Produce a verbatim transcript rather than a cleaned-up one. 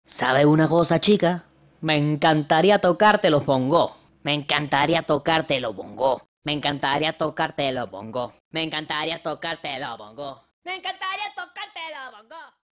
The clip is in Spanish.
¿Sabes una cosa, chica? Me encantaría tocarte los bongos. Me encantaría tocarte los bongos. Me encantaría tocarte los bongos. Me encantaría tocarte los bongos. Me encantaría tocarte los bongos.